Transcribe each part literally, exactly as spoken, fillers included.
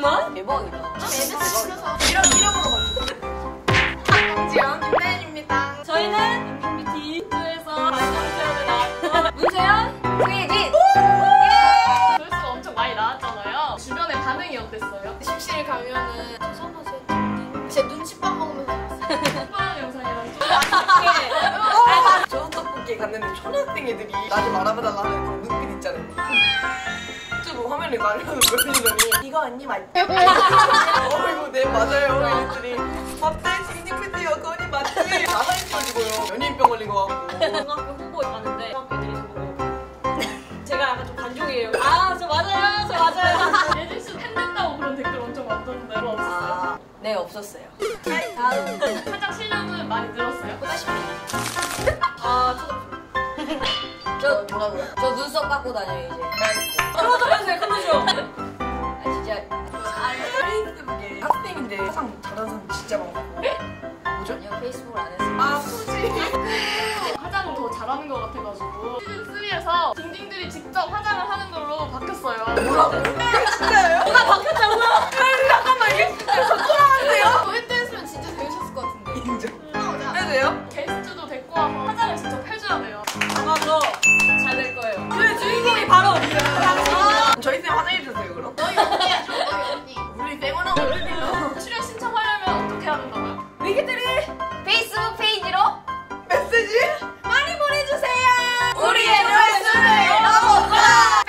정말? 대박이다. 대박이다. 이런 이름으로 가지고. 지연 김나연입니다. 저희는 인피니티에서 반영체험에 나왔던 문세연, 승혜진. 조회수가 엄청 많이 나왔잖아요. 주변의 반응이 어땠어요? 심실 가면은 죄송하세요. 제 눈치밥 먹으면서 봤어요. 후반 영상이랑 좀 좋은 떡볶이 갔는데 초등학생 애들이 나 좀 알아봐달라 하는 그런 눈빛 있잖아요. 좀 화면에 나를 보시더니 이거 언니 맞죠? 어이구 네 맞아요. 애들이 맞대 징징크티요 그 언니 맞지? 나사인 터지고요. 연예인병 걸린 거 같고. 중학교 후보에 갔는데 중학교 애들이 저보고 제가 약간 좀 관종이에요. 아, 저 맞아요, 저 맞아요. 예진 씨 팬된다고 그런 댓글 엄청 많던데 뭐 없었어요? 아, 네 없었어요. 다음. 화장 실력은 많이 늘었어요? 보다시피 아, 저 저 뭐라고요? 저 눈썹 깎고 다녀요 이제. 클로즈업 해주세요, 클로즈업. 아 진짜. 페이스북에 학생인데 화장 잘하는 사람 진짜 많고. 뭐죠? 아니요 페이스북을 안 했어요. 아 굳이? 화장을 더 잘하는 것 같아가지고 시즌삼에서 징징들이 직접 화장을 하는 걸로 바뀌었어요. 뭐라고? 진짜요? 뭐가 바뀌었다고요? 잠깐만 이게 진짜 속상한데요? 저희 때 했으면 진짜 재밌었을 것 같은데. 인정. 해도요? 게스트도 데리고 와서 화장을 직접 해줘야 돼요. 아마 더잘 될 거예요. 그 주인공이 바로 아, 저희 쌤 화장해 주세요 그럼. 너희 언니야, 저 너희 언니. 우리 쌤은하고 어울리네요. 출연 신청하려면 어떻게 해야 된다고요? 미기들이 페이스북 페이지로 메시지? 많이 보내주세요. 우리의 조회수를 넘어가!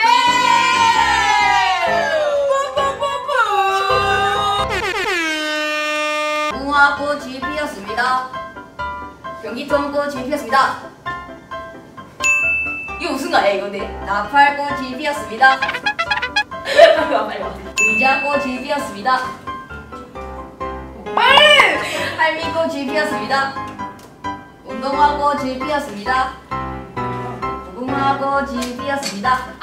무화꽃이 피었습니다. 경기통꽃이 피었습니다. 이거 무슨 거야 이거? 네. 나팔꽃이 피었습니다. 빨리 와 빨리 와. 의자꽃이 피었습니다. 할미꽃이 피었습니다. 운동화꽃이 피었습니다. 무궁화꽃이 피었습니다.